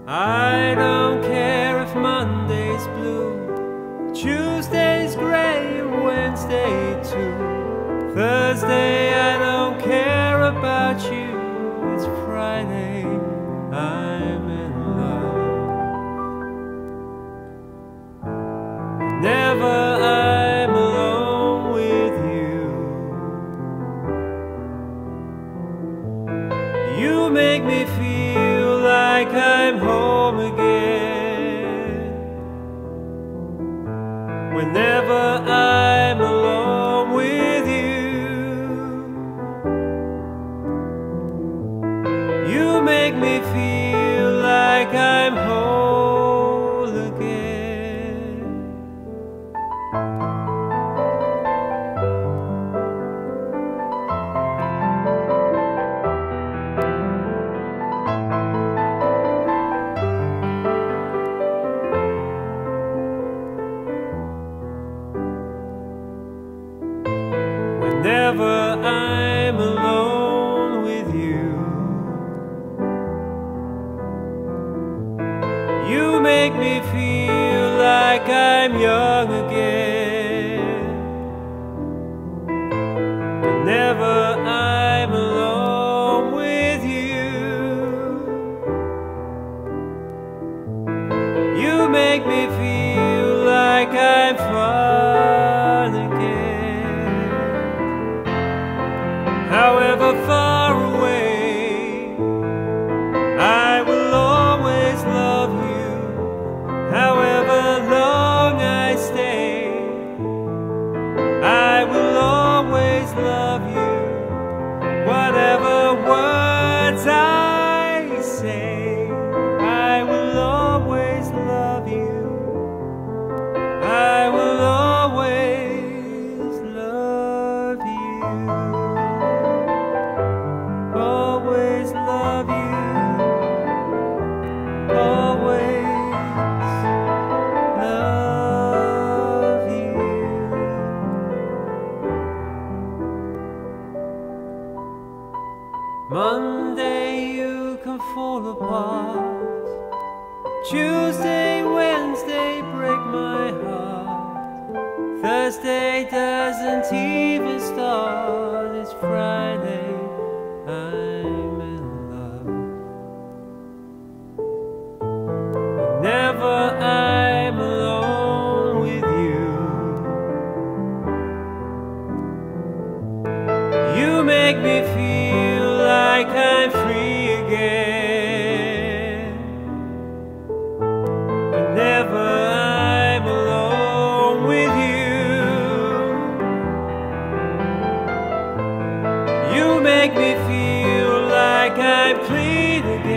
I don't care if Monday's blue, Tuesday's grey, and Wednesday too. Thursday, I don't care about you. It's Friday, I'm in love. Never I'm alone with you. You make me feel like I'm home again. Whenever I'm alone with you, you make me feel like I'm whole again. Whenever I'm alone with you, you make me feel like I'm young again. Whenever I'm alone with you, you make me feel like I'm fun again. However far away, I will always love you. However long I stay, I will always love you. Whatever words I say, I will always love you. I will always love you. Always love you. Always love you. Monday you can fall apart. Tuesday, Wednesday break my heart. Thursday doesn't even start. It's Friday, I'm in love. Whenever I'm alone with you, you make me feel like I'm free again. Whenever I'm alone with you, you make me feel like I'm clean again.